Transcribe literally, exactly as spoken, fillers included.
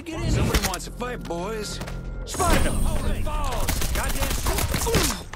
to get in. Somebody wants to fight, boys. Spotted him. Holy balls! Goddamn.